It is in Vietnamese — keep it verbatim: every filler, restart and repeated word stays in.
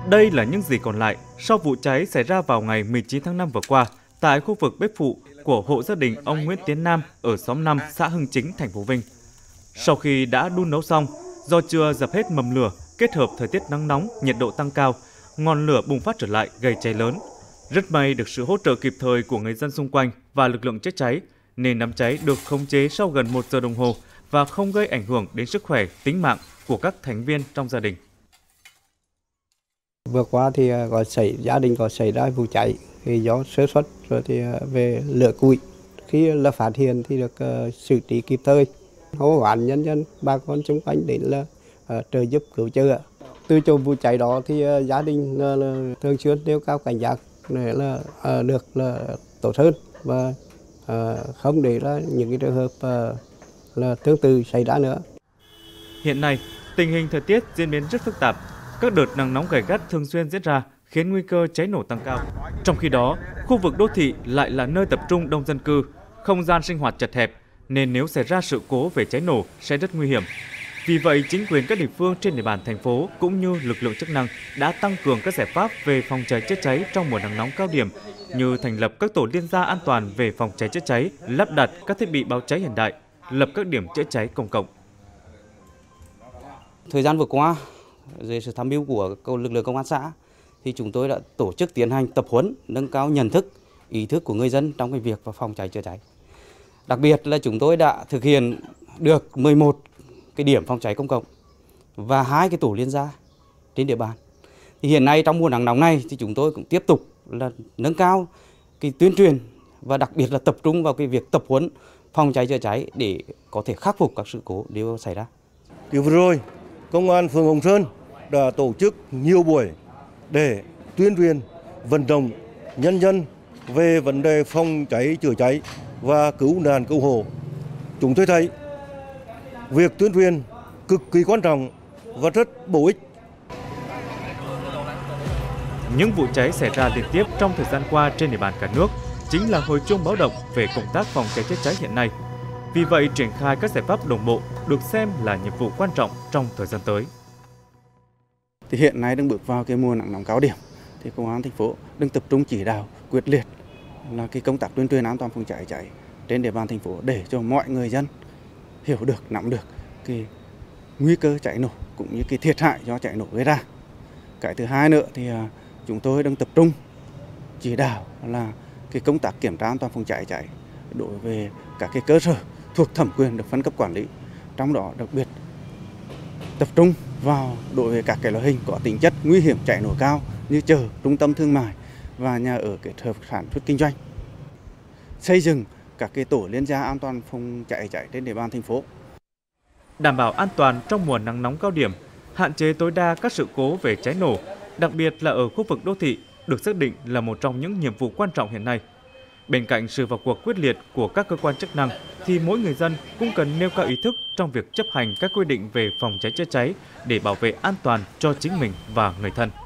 Đây là những gì còn lại sau vụ cháy xảy ra vào ngày mười chín tháng năm vừa qua tại khu vực bếp phụ của hộ gia đình ông Nguyễn Tiến Nam ở xóm năm, xã Hưng Chính, thành phố Vinh. Sau khi đã đun nấu xong, do chưa dập hết mầm lửa, kết hợp thời tiết nắng nóng, nhiệt độ tăng cao, ngọn lửa bùng phát trở lại gây cháy lớn. Rất may được sự hỗ trợ kịp thời của người dân xung quanh và lực lượng chữa cháy, nên đám cháy được khống chế sau gần một giờ đồng hồ và không gây ảnh hưởng đến sức khỏe, tính mạng của các thành viên trong gia đình. Vừa qua thì có xảy gia đình có xảy ra vụ cháy thì do sơ suất rồi thì về lửa củi. Khi là phát hiện thì được uh, xử trí kịp thời, hô hoán nhân dân, bà con xung quanh đến là uh, trợ giúp cứu chữa. Từ chỗ vụ cháy đó thì uh, gia đình uh, là thường xuyên nêu cao cảnh giác để là uh, được là tốt hơn và uh, không để ra những cái trường hợp uh, là tương tự xảy ra nữa. Hiện nay, tình hình thời tiết diễn biến rất phức tạp. Các đợt nắng nóng gay gắt thường xuyên diễn ra khiến nguy cơ cháy nổ tăng cao. Trong khi đó, khu vực đô thị lại là nơi tập trung đông dân cư, không gian sinh hoạt chật hẹp, nên nếu xảy ra sự cố về cháy nổ sẽ rất nguy hiểm. Vì vậy, chính quyền các địa phương trên địa bàn thành phố cũng như lực lượng chức năng đã tăng cường các giải pháp về phòng cháy chữa cháy trong mùa nắng nóng cao điểm, như thành lập các tổ liên gia an toàn về phòng cháy chữa cháy, lắp đặt các thiết bị báo cháy hiện đại, lập các điểm chữa cháy công cộng. Thời gian vừa qua, dưới sự tham mưu của lực lượng công an xã, thì chúng tôi đã tổ chức tiến hành tập huấn, nâng cao nhận thức, ý thức của người dân trong cái việc và phòng cháy chữa cháy. Đặc biệt là chúng tôi đã thực hiện được mười một cái điểm phòng cháy công cộng và hai cái tổ liên gia trên địa bàn. Thì hiện nay trong mùa nắng nóng này thì chúng tôi cũng tiếp tục là nâng cao cái tuyên truyền và đặc biệt là tập trung vào cái việc tập huấn phòng cháy chữa cháy để có thể khắc phục các sự cố nếu xảy ra. Từ vừa rồi, Công an phường Hồng Sơn đã tổ chức nhiều buổi để tuyên truyền, vận động nhân dân về vấn đề phòng cháy chữa cháy và cứu nạn cứu hộ. Chúng tôi thấy việc tuyên truyền cực kỳ quan trọng và rất bổ ích. Những vụ cháy xảy ra liên tiếp trong thời gian qua trên địa bàn cả nước chính là hồi chuông báo động về công tác phòng cháy chữa cháy hiện nay. Vì vậy, triển khai các giải pháp đồng bộ được xem là nhiệm vụ quan trọng trong thời gian tới. Thì hiện nay đang bước vào cái mùa nắng nóng cao điểm, thì công an thành phố đang tập trung chỉ đạo quyết liệt là cái công tác tuyên truyền an toàn phòng cháy cháy trên địa bàn thành phố để cho mọi người dân hiểu được, nắm được cái nguy cơ cháy nổ cũng như cái thiệt hại do cháy nổ gây ra. Cái thứ hai nữa thì chúng tôi đang tập trung chỉ đạo là cái công tác kiểm tra an toàn phòng cháy cháy đối với các cái cơ sở thuộc thẩm quyền được phân cấp quản lý, trong đó đặc biệt tập trung vào đối với các cái loại hình có tính chất nguy hiểm cháy nổ cao như chợ, trung tâm thương mại và nhà ở kết hợp sản xuất kinh doanh. Xây dựng các cái tổ liên gia an toàn phòng cháy cháy trên địa bàn thành phố. Đảm bảo an toàn trong mùa nắng nóng cao điểm, hạn chế tối đa các sự cố về cháy nổ, đặc biệt là ở khu vực đô thị, được xác định là một trong những nhiệm vụ quan trọng hiện nay. Bên cạnh sự vào cuộc quyết liệt của các cơ quan chức năng, thì mỗi người dân cũng cần nêu cao ý thức trong việc chấp hành các quy định về phòng cháy chữa cháy để bảo vệ an toàn cho chính mình và người thân.